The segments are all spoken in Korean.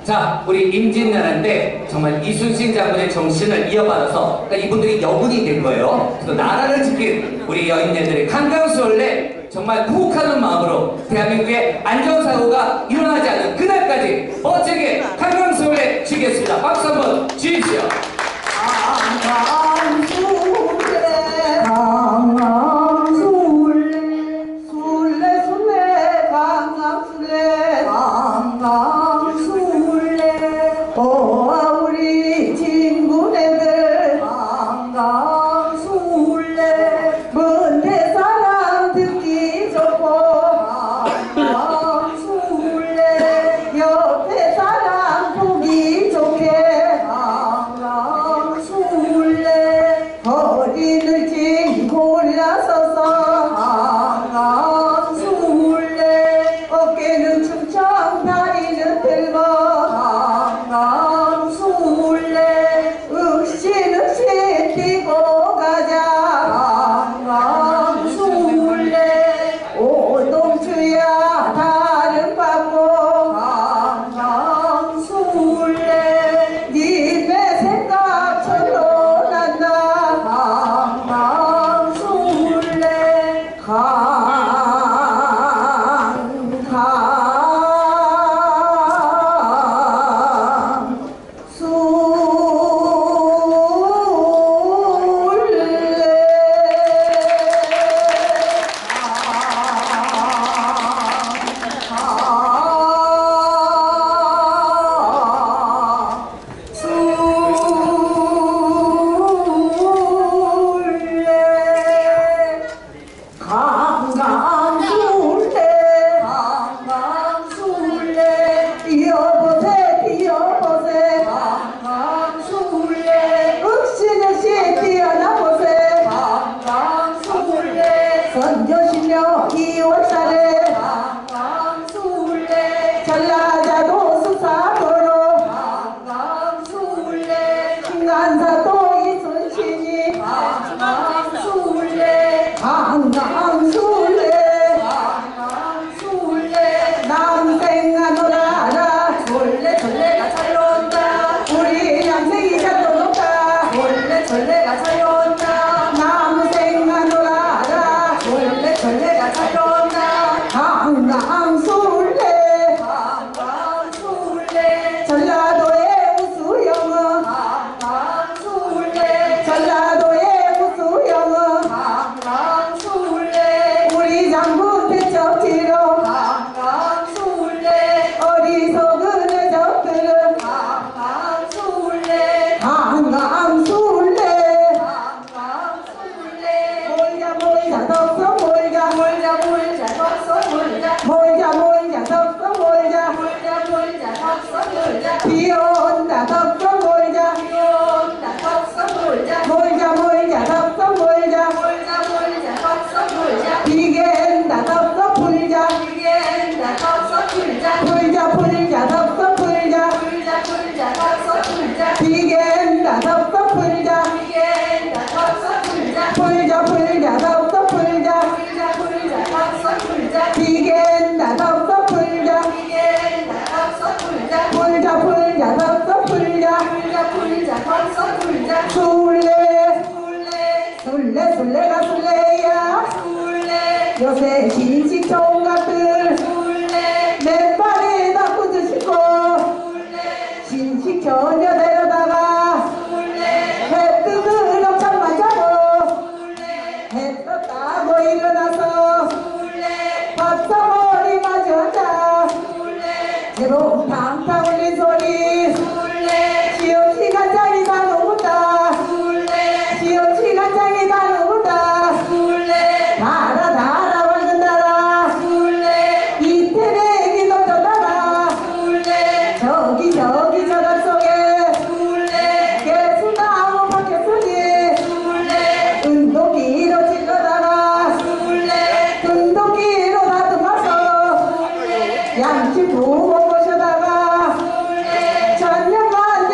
자, 우리 임진왜란때 정말 이순신 장군의 정신을 이어받아서 그러니까 이분들이 여군이 된 거예요. 그래서 나라를 지킨 우리 여인네들의 강강수월래 정말 구국하는 마음으로 대한민국의 안전사고가 일어나지 않는 그날까지 멋지게 강강수월래 지겠습니다. 박수 한번 주십시오. 강강수월래 강강수월래 술래술래 강강술래 강강술래 우리 친구네들 강강술래 먼데 사람 듣기 좋고 강강술래 옆에 사람 보기 좋게 강강술래 허리를 찡 골라서서 강강술래 어깨는 충청 다리는 들고 강강술래 윽신윽신 뛰고 가자 강강술래 오동추야 다른 받고 강강술래 님의 생각 절로 난다 강강술래 강강술래 강강술래 뛰어보세 뛰어보세 강강술래 윽신윽신 뛰어나보세 강강술래 선조시며 2월살에 강강술래 전라자도 수사도로 강강술래 신간사도 이순신이 강강술래 강강술래 강강술래 남생아 놀아라 졸래졸래가 잘 논다 우리 남생이 잘 논다 졸래졸래가 잘 논다 남생아 놀아라 졸래졸래가 잘 논다 강강술래 강강술래 전라도의 우수영은 강강술래 전라도의 우수영은 강강술래 우리 장군 대척지로 강강술래 어리석은 애적들은 강강술래 강강술래 강강술래 몰자 몰자 덕성 몰자 몰자 몰자 덕성 몰자 몰자 몰자 덕성 몰자 몰자 몰자 덕성 몰자 비온다 덕성 몰자 비온다 덕성 몰자 몰자 몰자 덕성 몰자 몰자 몰자 덕성 몰자 비겐다 덕성 풀자 비겐다 덕성 풀자 풀자 풀자 덕성 풀자 풀자 풀자 덕성 풀자 비겐다 덕성 풀자 비겐다 덕성 풀자 풀자 풀자 덕성 풀자 풀자 풀자 덕성 풀자 비겐다 덕성 풀자 비겐다 덕성 풀자 풀자 풀자 덕성 풀자 풀자 풀자 덕성 풀자 술래 술래 술래가 술래야 술래 요새 신식 총각들 술래 맨발에다 꽂으시고 술래 신식 처녀 데려다가 술래 해 뜨는 옥창만 자고 술래 해 떴다고 일어나서 술래 밥상머리 마주 앉아 술래 제로 탕탕 울린 소리 술래 시험 시간짜리 다 넘었다 술래 시험 시간짜리 다 넘었다 술래 달아 달아 밝은 달아 술래 이태리 기도 전달아 술래 저기 저기 저달 속에 술래 개수나무 밖에 속에 술래 은도끼로 찔러다가 술래 은도끼로 다듬어서 술래 양치 부모 모셔다가 술래 천년만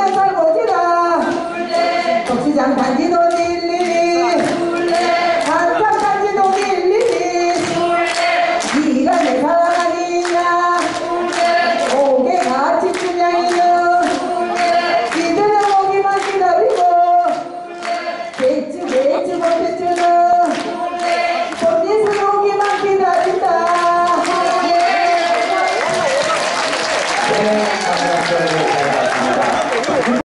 박수를 잘 받습니다.